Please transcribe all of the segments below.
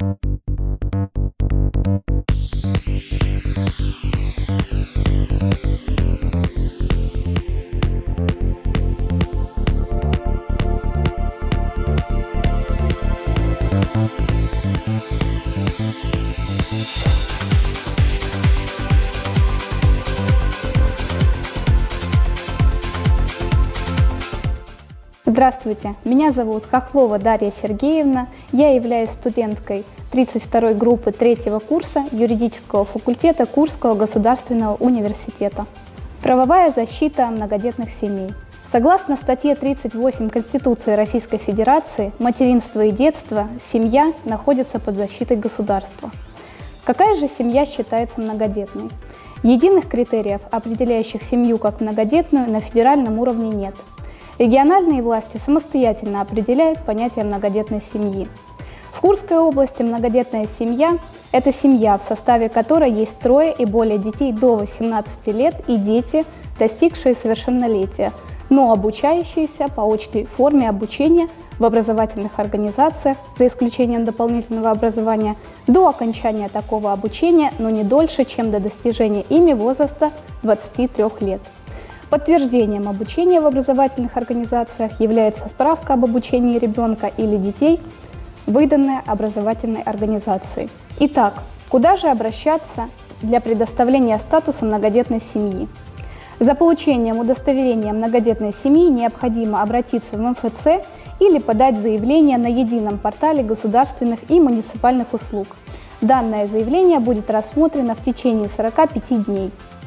Здравствуйте, меня зовут Хохлова Дарья Сергеевна, я являюсь студенткой 32-й группы 3-го курса юридического факультета Курского государственного университета. Правовая защита многодетных семей. Согласно статье 38 Конституции Российской Федерации, материнство и детство, семья находится под защитой государства. Какая же семья считается многодетной? Единых критериев, определяющих семью как многодетную, на федеральном уровне нет. Региональные власти самостоятельно определяют понятие многодетной семьи. В Курской области многодетная семья – это семья, в составе которой есть трое и более детей до 18 лет и дети, достигшие совершеннолетия, но обучающиеся по очной форме обучения в образовательных организациях, за исключением дополнительного образования, до окончания такого обучения, но не дольше, чем до достижения ими возраста 23 лет. Подтверждением обучения в образовательных организациях является справка об обучении ребенка или детей, выданная образовательной организацией. Итак, куда же обращаться для предоставления статуса многодетной семьи? За получением удостоверения многодетной семьи необходимо обратиться в МФЦ или подать заявление на едином портале государственных и муниципальных услуг. Данное заявление будет рассмотрено в течение 45 дней.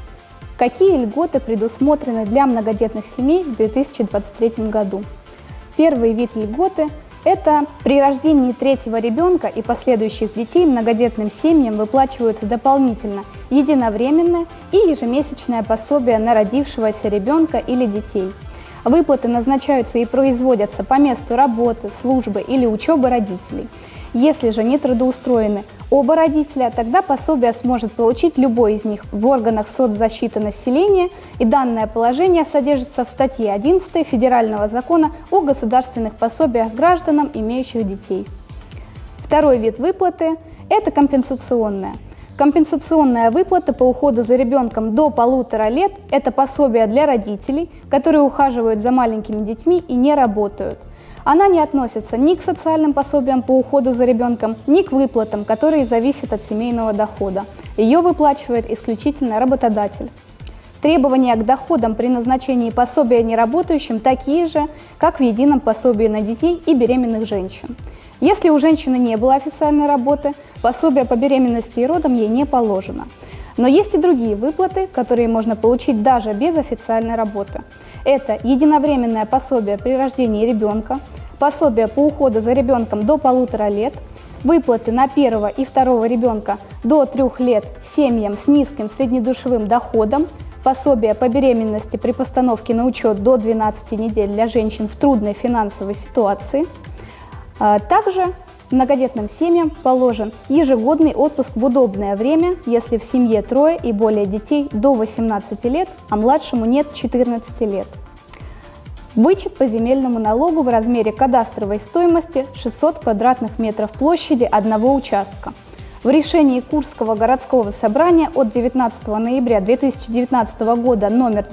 Какие льготы предусмотрены для многодетных семей в 2023 году? Первый вид льготы – это при рождении третьего ребенка и последующих детей многодетным семьям выплачиваются дополнительно единовременное и ежемесячное пособие на родившегося ребенка или детей. Выплаты назначаются и производятся по месту работы, службы или учебы родителей. Если же не трудоустроены оба родителя, тогда пособие сможет получить любой из них в органах соцзащиты населения, и данное положение содержится в статье 11 Федерального закона о государственных пособиях гражданам, имеющих детей. Второй вид выплаты – это компенсационная. Компенсационная выплата по уходу за ребенком до 1,5 лет – это пособие для родителей, которые ухаживают за маленькими детьми и не работают. Она не относится ни к социальным пособиям по уходу за ребенком, ни к выплатам, которые зависят от семейного дохода. Ее выплачивает исключительно работодатель. Требования к доходам при назначении пособия неработающим такие же, как в едином пособии на детей и беременных женщин. Если у женщины не было официальной работы, пособие по беременности и родам ей не положено. Но есть и другие выплаты, которые можно получить даже без официальной работы. Это единовременное пособие при рождении ребенка, пособие по уходу за ребенком до 1,5 лет, выплаты на первого и второго ребенка до 3 лет семьям с низким среднедушевым доходом, пособие по беременности при постановке на учет до 12 недель для женщин в трудной финансовой ситуации. Также многодетным семьям положен ежегодный отпуск в удобное время, если в семье трое и более детей до 18 лет, а младшему нет 14 лет. Вычет по земельному налогу в размере кадастровой стоимости 600 квадратных метров площади одного участка. В решении Курского городского собрания от 19 ноября 2019 года номер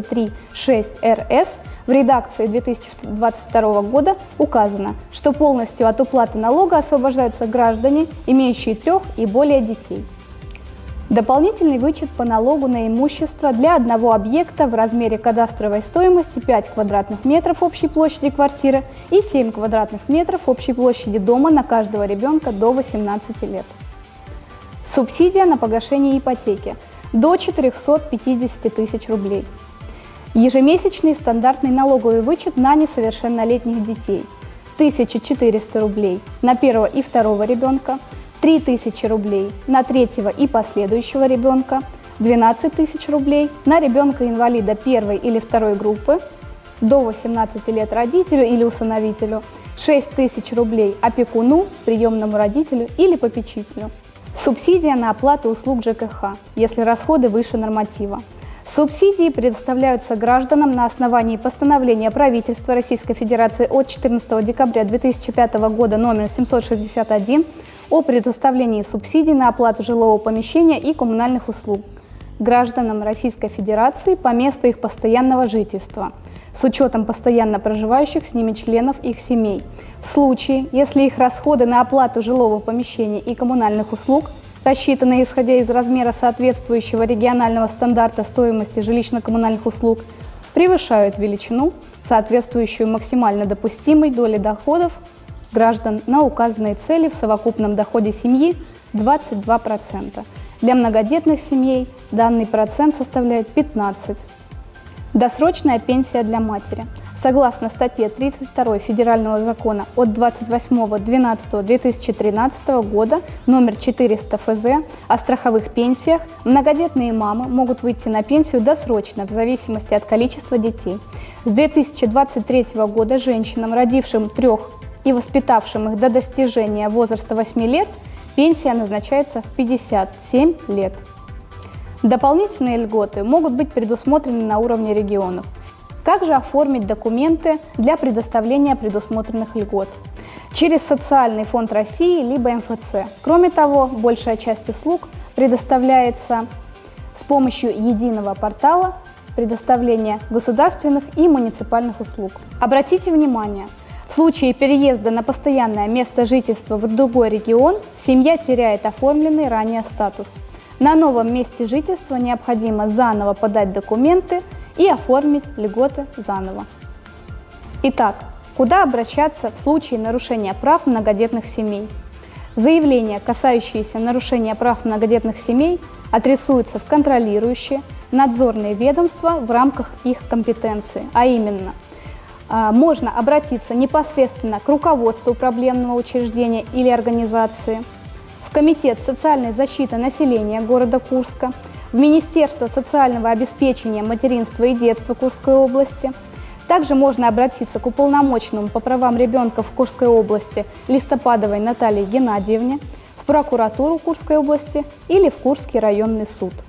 93/6 РС в редакции 2022 года указано, что полностью от уплаты налога освобождаются граждане, имеющие 3 и более детей. Дополнительный вычет по налогу на имущество для одного объекта в размере кадастровой стоимости 5 квадратных метров общей площади квартиры и 7 квадратных метров общей площади дома на каждого ребенка до 18 лет. Субсидия на погашение ипотеки до 450 тысяч рублей. Ежемесячный стандартный налоговый вычет на несовершеннолетних детей – 1400 рублей на первого и второго ребенка, 3000 рублей на третьего и последующего ребенка, 12 тысяч рублей на ребенка-инвалида первой или второй группы, до 18 лет родителю или усыновителю, 6 тысяч рублей опекуну, приемному родителю или попечителю. Субсидия на оплату услуг ЖКХ, если расходы выше норматива. Субсидии предоставляются гражданам на основании постановления правительства Российской Федерации от 14 декабря 2005 года номер 761 о предоставлении субсидий на оплату жилого помещения и коммунальных услуг гражданам Российской Федерации по месту их постоянного жительства, с учетом постоянно проживающих с ними членов их семей, в случае, если их расходы на оплату жилого помещения и коммунальных услуг, рассчитанные исходя из размера соответствующего регионального стандарта стоимости жилищно-коммунальных услуг, превышают величину, соответствующую максимально допустимой доле доходов граждан на указанные цели в совокупном доходе семьи 22%. Для многодетных семей данный процент составляет 15%. Досрочная пенсия для матери. Согласно статье 32 Федерального закона от 28.12.2013 года номер 400 ФЗ о страховых пенсиях, многодетные мамы могут выйти на пенсию досрочно в зависимости от количества детей. С 2023 года женщинам, родившим 3 и воспитавшим их до достижения возраста 8 лет, пенсия назначается в 57 лет. Дополнительные льготы могут быть предусмотрены на уровне регионов. Как же оформить документы для предоставления предусмотренных льгот? Через Социальный фонд России либо МФЦ. Кроме того, большая часть услуг предоставляется с помощью единого портала предоставления государственных и муниципальных услуг. Обратите внимание, в случае переезда на постоянное место жительства в другой регион семья теряет оформленный ранее статус. На новом месте жительства необходимо заново подать документы и оформить льготы заново. Итак, куда обращаться в случае нарушения прав многодетных семей? Заявления, касающиеся нарушения прав многодетных семей, адресуются в контролирующие, надзорные ведомства в рамках их компетенции, а именно можно обратиться непосредственно к руководству проблемного учреждения или организации, в Комитет социальной защиты населения города Курска, в Министерство социального обеспечения материнства и детства Курской области. Также можно обратиться к уполномоченному по правам ребенка в Курской области Листопадовой Наталье Геннадьевне, в прокуратуру Курской области или в Курский районный суд.